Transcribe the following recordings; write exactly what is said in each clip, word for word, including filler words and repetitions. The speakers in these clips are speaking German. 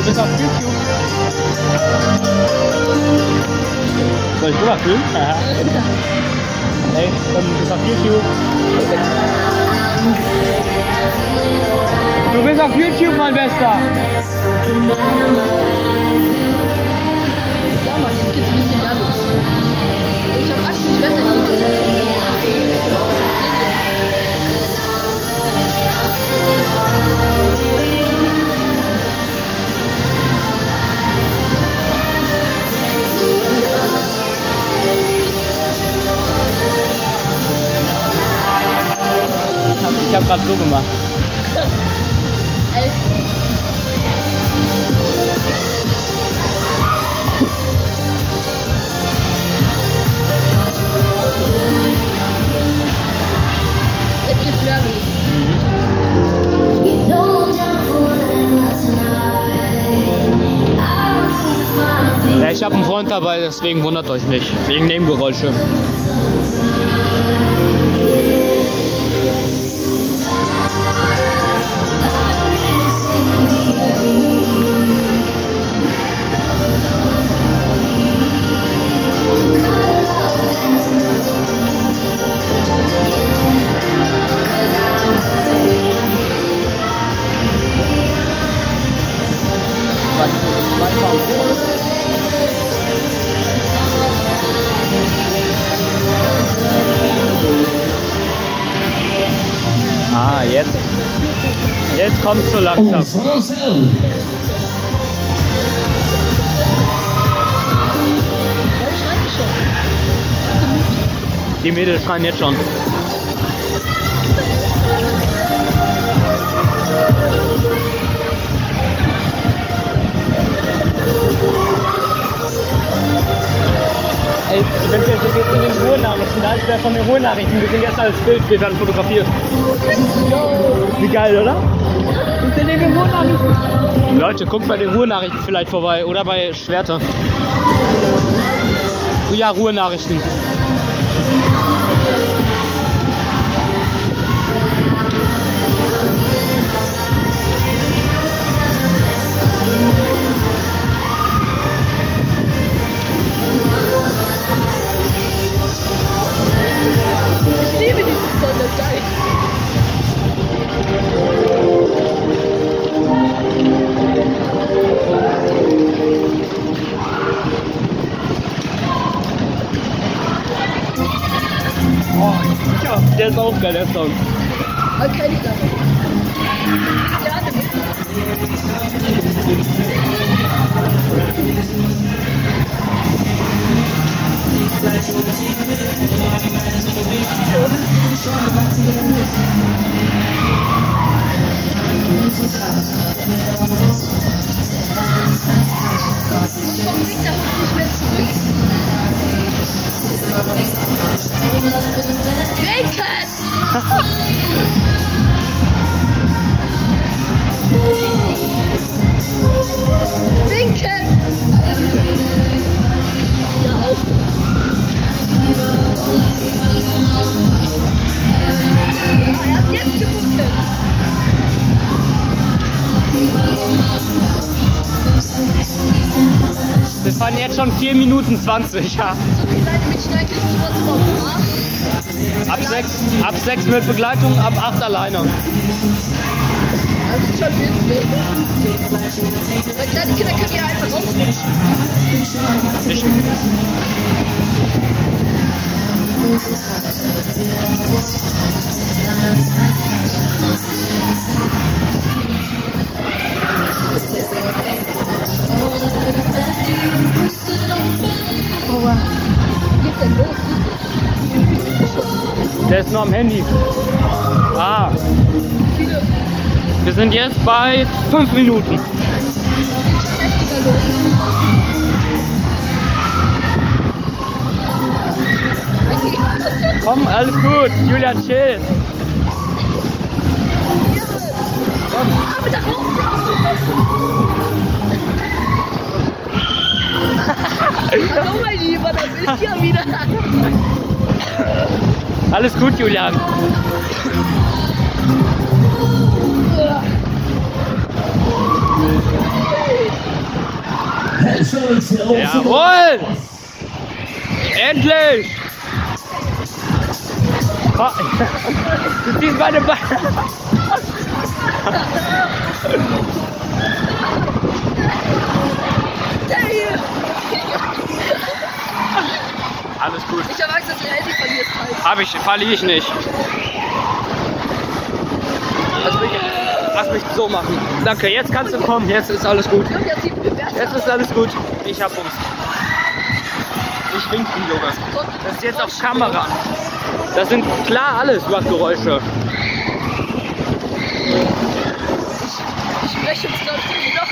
bist auf YouTube. Soll ich rüber filmen? Hey, komm, du bist auf YouTube. Du bist auf YouTube, mein Bester. Ja, Mann, jetzt geht's ein bisschen los. Ich hab Angst, das Wetter hier. Ich hab grad so gemacht. Jetzt geht's flirty. Ja, ich habe einen Freund dabei, deswegen wundert euch nicht. Wegen Nebengeräusche. Ah, jetzt. Jetzt kommt's so langsam. Die Mädels schreien jetzt schon. Ey, wenn wir jetzt in den Ruhrnachrichten, da ist der von den Ruhrnachrichten, wir sind jetzt als Bild, wir werden fotografiert. Wie geil, oder? Wir sind in den Ruhrnachrichten. Leute, guckt bei den Ruhrnachrichten vielleicht vorbei oder bei Schwerter. Ja, Ruhrnachrichten. Ich liebe diese Sonne, geil. Oh, ja, der ist auch geil, der Song. Okay, nicht damit. Ja, damit. Winken! Ja, auf! Ja, er hat jetzt gewunken! Wir fahren jetzt schon vier Minuten zwanzig, ja. Okay, Leute, mit schnell kriegst du trotzdem auf. Ab sechs, ab sechs mit Begleitung, ab acht alleine. Das ist schon witzig. Weil kleine Kinder können ja einfach rausrutschen. Ich. Oh wow. Wie geht's denn los? Der ist nur am Handy. Ah. Viele. Wir sind jetzt bei fünf Minuten. Heftiger los. Komm, alles gut. Julian, chill. Aber da hoch! Hallo mein Lieber, da bist du ja wieder. Alles gut, Julian. Jawohl! Endlich! Du ziehst meine Beine! Alles gut. Ich habe Angst, dass du dein Handy verlierst. Halt. Hab ich, verliere ich nicht. Lass mich, lass mich so machen. Danke, jetzt kannst du kommen, jetzt ist alles gut. Jetzt ist alles gut. Ich hab uns. Ich wink den Junge. Das ist jetzt auf Kamera. Das sind klar alles Wachgeräusche. Ich spreche uns, glaube ich, noch.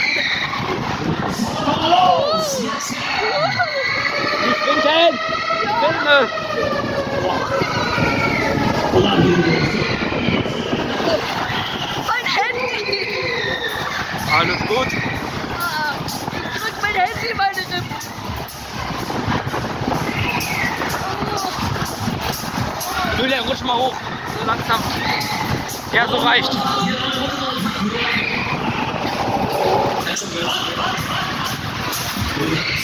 Ich winken! Filme! Mein Handy! Alles gut? Ich drück mein Handy in meine Rippen. Julia, rutsch mal hoch. So langsam. Ja, so reicht. Thank you.